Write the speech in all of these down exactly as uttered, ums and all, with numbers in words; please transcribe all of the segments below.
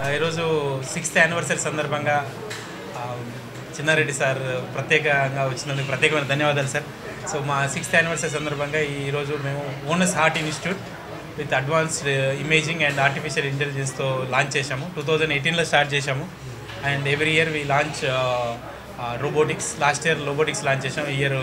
ఈరోజు sixth anniversary సందర్భంగా Chinna Reddy sir ప్రత్యేకంగా వచ్చినందుకు ప్రత్యేకమైన ధన్యవాదాలు సార్. సో మా సిక్స్త్ యానివర్సరీ సందర్భంగా ఈరోజు మేము onus heart institute with advanced imaging and artificial ఇంటెలిజెన్స్తో లాంచ్ చేశాము. టూ థౌజండ్ ఎయిటీన్లో స్టార్ట్ చేశాము and every year we launch robotics. Last year robotics launch చేసాం, ఈ ఇయర్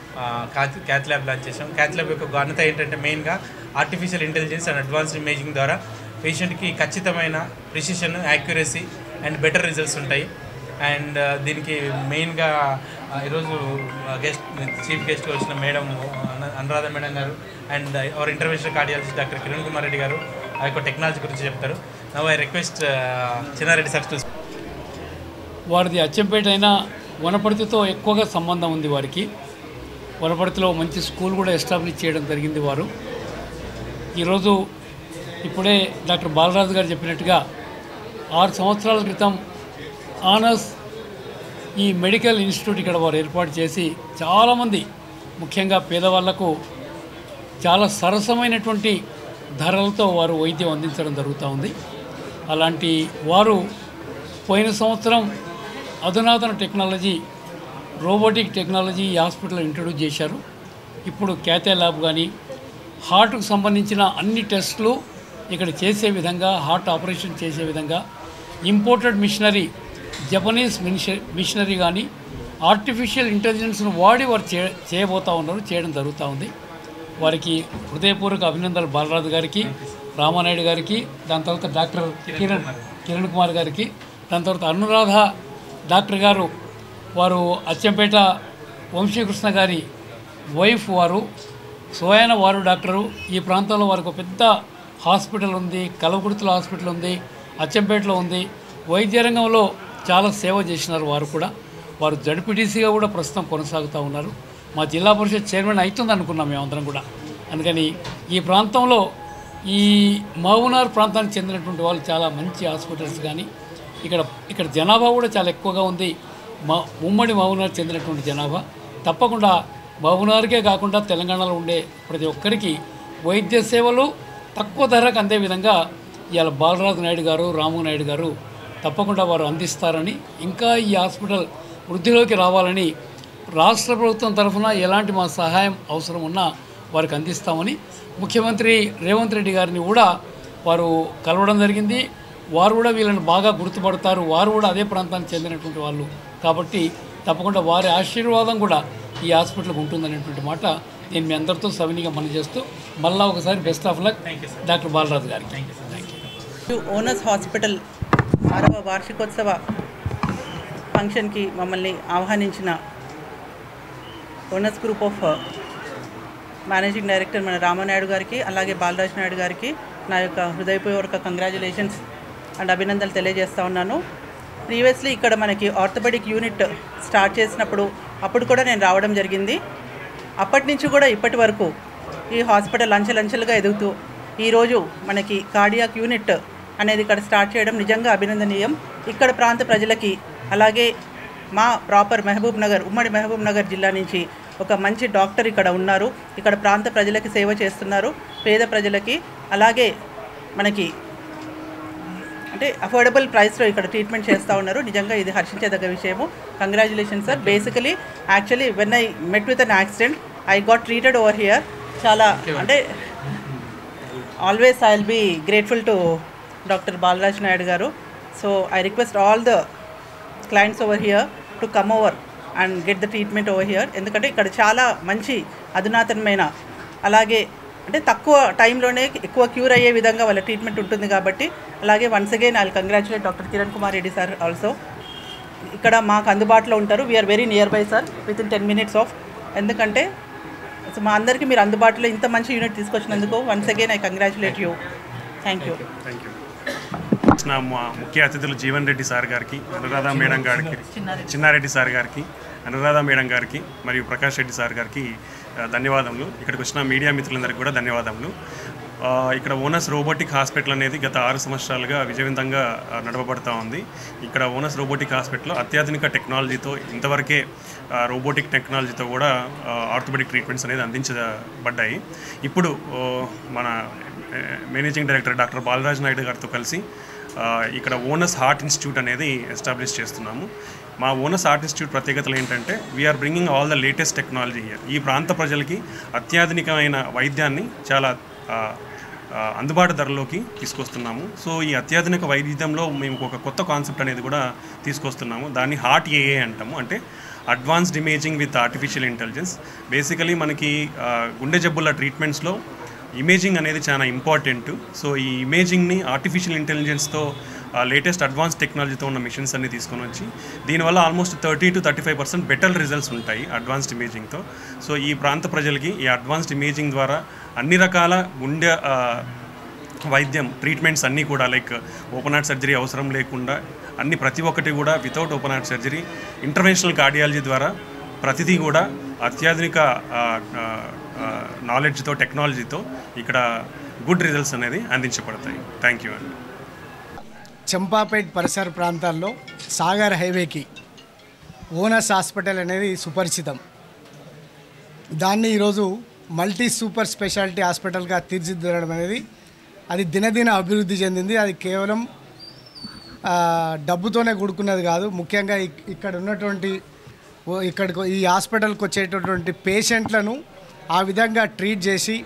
క్యాత్ ల్యాబ్ లాంచ్ చేసాం. క్యాత్ ల్యాబ్ యొక్క ఘనత ఏంటంటే మెయిన్గా artificial intelligence and advanced imaging ద్వారా పేషెంట్కి ఖచ్చితమైన precision, accuracy and better results ఉంటాయి. అండ్ దీనికి మెయిన్గా ఈరోజు గెస్ట్ చీఫ్ గెస్ట్గా వచ్చిన madam Anuradha madam garu and our interventional cardiologist doctor Kiran Kumar Reddy garu ఆ యొక్క టెక్నాలజీ గురించి చెప్తారు. Now I request Chinnareddy sir to. వారిది అచ్చంపేట అయినా వనపర్తితో ఎక్కువగా సంబంధం ఉంది వారికి. వనపర్తిలో మంచి స్కూల్ కూడా ఎస్టాబ్లిష్ చేయడం జరిగింది వారు. ఈరోజు ఇప్పుడే డాక్టర్ బాలరాజు గారు చెప్పినట్టుగా ఆరు సంవత్సరాల క్రితం ఆనర్స్ ఈ మెడికల్ ఇన్స్టిట్యూట్ ఇక్కడ వారు ఏర్పాటు చేసి చాలామంది ముఖ్యంగా పేదవాళ్లకు చాలా సరసమైనటువంటి ధరలతో వారు వైద్యం అందించడం జరుగుతూ ఉంది. అలాంటి వారు పోయిన సంవత్సరం అధునాతన టెక్నాలజీ, రోబోటిక్ టెక్నాలజీ ఈ హాస్పిటల్లో ఇంట్రడ్యూస్ చేశారు. ఇప్పుడు క్యాథే ల్యాబ్ కానీ హార్ట్కు సంబంధించిన అన్ని టెస్టులు ఇక్కడ చేసే విధంగా, హార్ట్ ఆపరేషన్ చేసే విధంగా ఇంపోర్టెడ్ మిషనరీ, జపనీస్ మిషనరీ కానీ ఆర్టిఫిషియల్ ఇంటెలిజెన్స్ను వాడి వారు చే చేయబోతూ ఉన్నారు, చేయడం జరుగుతూ ఉంది. వారికి హృదయపూర్వక అభినందనలు బాలరాజు గారికి, రామానాయుడు గారికి, దాని తర్వాత డాక్టర్ కిరణ్ కిరణ్ కుమార్ గారికి, దాని తర్వాత అనురాధ డాక్టర్ గారు, వారు అచ్చంపేట వంశీకృష్ణ గారి వైఫ్, వారు స్వయాన వారు డాక్టరు. ఈ ప్రాంతంలో వారికి ఒక పెద్ద హాస్పిటల్ ఉంది, కలవకుర్తిలో హాస్పిటల్ ఉంది, అచ్చంపేటలో ఉంది. వైద్య రంగంలో చాలా సేవ చేసినారు వారు కూడా. వారు జడ్పీటీసీగా కూడా ప్రస్తుతం కొనసాగుతూ ఉన్నారు. మా జిల్లా పరిషత్ చైర్మన్ అవుతుంది అనుకున్నాం మేమందరం కూడా. అందుకని ఈ ప్రాంతంలో ఈ మహబూబ్నగర్ ప్రాంతానికి చెందినటువంటి వాళ్ళు చాలా మంచి హాస్పిటల్స్ కానీ ఇక్కడ ఇక్కడ జనాభా కూడా చాలా ఎక్కువగా ఉంది. మా ఉమ్మడి మహబూబ్నగర్ చెందినటువంటి జనాభా తప్పకుండా మహబూబ్నగర్కే కాకుండా తెలంగాణలో ఉండే ప్రతి ఒక్కరికి వైద్య సేవలు తక్కువ ధరకు అందే విధంగా ఇవాళ బాలరాజు నాయుడు గారు, రాము నాయుడు గారు తప్పకుండా వారు అందిస్తారని, ఇంకా ఈ హాస్పిటల్ వృద్ధిలోకి రావాలని రాష్ట్ర ప్రభుత్వం తరఫున ఎలాంటి మా సహాయం అవసరం ఉన్నా వారికి అందిస్తామని ముఖ్యమంత్రి రేవంత్ రెడ్డి గారిని కూడా వారు కలవడం జరిగింది. వారు కూడా వీళ్ళని బాగా గుర్తుపడతారు, వారు కూడా అదే ప్రాంతానికి చెందినటువంటి వాళ్ళు కాబట్టి తప్పకుండా వారి ఆశీర్వాదం కూడా ఈ హాస్పిటల్కి ఉంటుందనేటువంటి మాట నేను మీ అందరితో సవినీగా మనం చేస్తూ మళ్ళీ ఒకసారి best of luck doctor Balaraju గారికి. Thank you. ఓనస్ హాస్పిటల్ ఆరవ వార్షికోత్సవ ఫంక్షన్కి మమ్మల్ని ఆహ్వానించిన onus group of managing director మన రామానాయుడు గారికి, అలాగే బాలరాజు నాయుడు గారికి నా యొక్క హృదయపూర్వక కంగ్రాచులేషన్స్ అండ్ అభినందనలు తెలియజేస్తూ ఉన్నాను. ప్రీవియస్లీ ఇక్కడ మనకి ఆర్థోపెడిక్ యూనిట్ స్టార్ట్ చేసినప్పుడు అప్పుడు కూడా నేను రావడం జరిగింది. అప్పటి నుంచి కూడా ఇప్పటి వరకు ఈ హాస్పిటల్ అంచెలంచెలుగా ఎదుగుతూ ఈరోజు మనకి కార్డియాక్ యూనిట్ అనేది ఇక్కడ స్టార్ట్ చేయడం నిజంగా అభినందనీయం. ఇక్కడ ప్రాంత ప్రజలకి, అలాగే మా ప్రాపర్ మహబూబ్ నగర్, ఉమ్మడి మహబూబ్ నగర్ జిల్లా నుంచి ఒక మంచి డాక్టర్ ఇక్కడ ఉన్నారు. ఇక్కడ ప్రాంత ప్రజలకి సేవ చేస్తున్నారు, పేద ప్రజలకి. అలాగే మనకి అంటే అఫోర్డబుల్ ప్రైస్లో ఇక్కడ ట్రీట్మెంట్ చేస్తూ ఉన్నారు. నిజంగా ఇది హర్షించేదగ్గ విషయము. Congratulations sir. Basically actually when I met with an accident I got treated over here. చాలా అంటే always I will be grateful to doctor Balaraj Naidu garu. So I request all the clients over here to come over and get the treatment over here. ఎందుకంటే ఇక్కడ చాలా మంచి అధునాతనమైన, అలాగే అంటే తక్కువ టైంలోనే ఎక్కువ క్యూర్ అయ్యే విధంగా వాళ్ళ ట్రీట్మెంట్ ఉంటుంది కాబట్టి. అలాగే once again I will congratulate doctor Kiran Kumar Reddy sir also. ఇక్కడ మాకు అందుబాటులో ఉంటారు. We are very near by sir, within ten minutes of. ఎందుకంటే సో మా అందరికీ మీరు అందుబాటులో ఇంత మంచి యూనిట్ తీసుకొచ్చినందుకు once again I congratulate you. Thank you. Thank you. నా ముఖ్య అతిథులు జీవన్ రెడ్డి సార్ గారికి, అనురాధ మేడం గారికి, చిన్నారెడ్డి సార్ గారికి, అనురాధ మేడం గారికి మరియు ప్రకాష్ రెడ్డి సార్ గారికి ధన్యవాదములు. ఇక్కడికి వచ్చిన మీడియా మిత్రులందరికీ కూడా ధన్యవాదములు. ఇక్కడ ఓనస్ రోబోటిక్ హాస్పిటల్ అనేది గత ఆరు సంవత్సరాలుగా విజయవంతంగా నడపబడుతూ ఉంది. ఇక్కడ ఓనస్ రోబోటిక్ హాస్పిటల్ అత్యాధునిక టెక్నాలజీతో, ఇంతవరకే రోబోటిక్ టెక్నాలజీతో కూడా ఆర్థోపెడిక్ ట్రీట్మెంట్స్ అనేది అందించబడ్డాయి. ఇప్పుడు మన managing director doctor Balaraj Naidu గారితో కలిసి ఇక్కడ ఓనస్ హార్ట్ ఇన్స్టిట్యూట్ అనేది ఎస్టాబ్లిష్ చేస్తున్నాము. మా ఓనస్ హార్ట్ ఇన్స్టిట్యూట్ ప్రత్యేకతలు ఏంటంటే we are bringing all the latest technology here. ఈ ప్రాంత ప్రజలకి అత్యాధునికమైన వైద్యాన్ని చాలా అందుబాటు ధరలోకి తీసుకొస్తున్నాము. సో ఈ అత్యాధునిక వైద్యంలో మేము ఒక కొత్త కాన్సెప్ట్ అనేది కూడా తీసుకొస్తున్నాము. దాన్ని హార్ట్ ఏఏ అంటాము, అంటే advanced imaging with artificial intelligence. Basically మనకి గుండె జబ్బుల ట్రీట్మెంట్స్లో ఇమేజింగ్ అనేది చాలా ఇంపార్టెంట్. సో ఈ ఇమేజింగ్ని ఆర్టిఫిషియల్ ఇంటెలిజెన్స్తో లేటెస్ట్ అడ్వాన్స్ టెక్నాలజీతో ఉన్న మిషన్స్ అన్ని తీసుకొని వచ్చి దీనివల్ల almost thirty to thirty five percent better results ఉంటాయి అడ్వాన్స్డ్ ఇమేజింగ్తో. సో ఈ ప్రాంత ప్రజలకి ఈ అడ్వాన్స్డ్ ఇమేజింగ్ ద్వారా అన్ని రకాల గుండె వైద్యం ట్రీట్మెంట్స్ అన్నీ కూడా లైక్ ఓపెన్ హార్ట్ సర్జరీ అవసరం లేకుండా అన్ని ప్రతి ఒక్కటి కూడా without open heart surgery interventional cardiology ద్వారా ప్రతిదీ కూడా అత్యాధునిక నాలెడ్జ్తో టెక్నాలజీతో ఇక్కడ గుడ్ రిజల్ట్స్ అనేది అందించబడతాయి. థ్యాంక్ యూ అండి. చంపాపేట్ పరిసర ప్రాంతాల్లో సాగర్ హైవేకి ఓనస్ హాస్పిటల్ అనేది సుపరిచితం. దాన్ని ఈరోజు మల్టీ సూపర్ స్పెషాలిటీ హాస్పిటల్గా తీర్చిదిద్దడం అనేది అది దినదిన అభివృద్ధి చెందింది. అది కేవలం డబ్బుతోనే కూడుకున్నది కాదు. ముఖ్యంగా ఇక్కడ ఉన్నటువంటి ఇక్కడికి ఈ హాస్పిటల్కి వచ్చేటటువంటి పేషెంట్లను ఆ విధంగా ట్రీట్ చేసి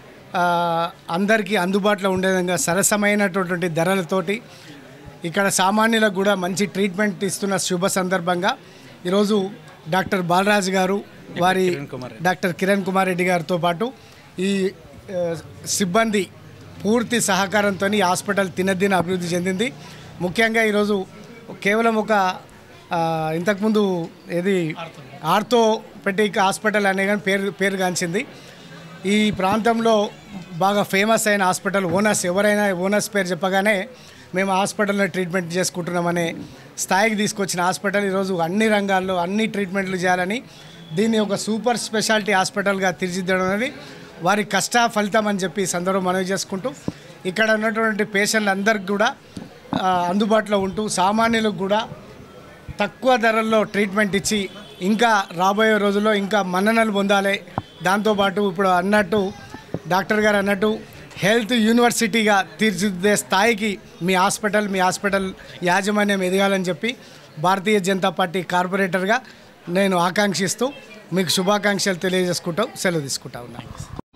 అందరికీ అందుబాటులో ఉండే విధంగా సరసమైనటువంటి ధరలతోటి ఇక్కడ సామాన్యులకు కూడా మంచి ట్రీట్మెంట్ ఇస్తున్న శుభ సందర్భంగా ఈరోజు డాక్టర్ బాలరాజు గారు, వారి డాక్టర్ కిరణ్ కుమార్ రెడ్డి గారితో పాటు ఈ సిబ్బంది పూర్తి సహకారంతో ఈ హాస్పిటల్ దినదిన అభివృద్ధి చెందింది. ముఖ్యంగా ఈరోజు కేవలం ఒక ఇంతకుముందు ఏది ఆర్థోపెడిక్ హాస్పిటల్ అనే కానీ పేరు పేరుగాంచింది. ఈ ప్రాంతంలో బాగా ఫేమస్ అయిన హాస్పిటల్ ఓనస్. ఎవరైనా ఓనస్ పేరు చెప్పగానే మేము హాస్పిటల్లో ట్రీట్మెంట్ చేసుకుంటున్నామనే స్థాయికి తీసుకొచ్చిన హాస్పిటల్ ఈరోజు అన్ని రంగాల్లో అన్ని ట్రీట్మెంట్లు చేయాలని దీన్ని ఒక సూపర్ స్పెషాలిటీ హాస్పిటల్గా తీర్చిదిద్దడం అనేది వారి కష్ట ఫలితం అని చెప్పి సందర్భం మనవి చేసుకుంటూ ఇక్కడ ఉన్నటువంటి పేషెంట్లు అందరికి కూడా అందుబాటులో ఉంటూ సామాన్యులకు కూడా తక్కువ ధరల్లో ట్రీట్మెంట్ ఇచ్చి ఇంకా రాబోయే రోజుల్లో ఇంకా మన్ననలు పొందాలి. దాంతోపాటు ఇప్పుడు అన్నట్టు డాక్టర్ గారు అన్నట్టు హెల్త్ యూనివర్సిటీగా తీర్చిదిద్దే స్థాయికి మీ హాస్పిటల్ మీ హాస్పిటల్ యాజమాన్యం ఎదగాలని చెప్పి భారతీయ జనతా పార్టీ కార్పొరేటర్గా నేను ఆకాంక్షిస్తూ మీకు శుభాకాంక్షలు తెలియజేసుకుంటూ సెలవు తీసుకుంటా ఉన్నాను.